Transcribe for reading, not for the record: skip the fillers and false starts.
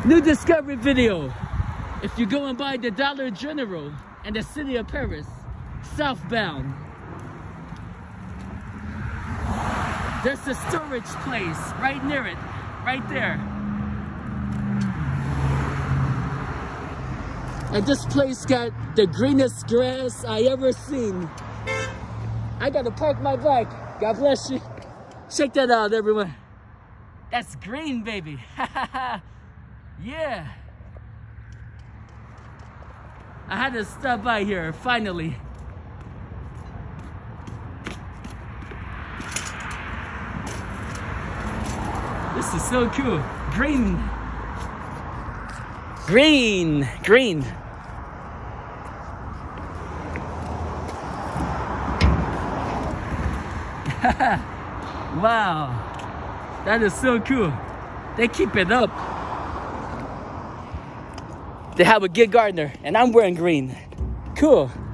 New discovery video. If you're going by the Dollar General and the City of Perris, southbound, there's a storage place right near it, right there. And this place got the greenest grass I ever seen. I gotta park my bike. God bless you. Check that out, everyone. That's green, baby. Yeah. I had to stop by here, finally. This is so cool. Green. Green. Green. Wow. That is so cool. They keep it up. They have a good gardener, and I'm wearing green. Cool.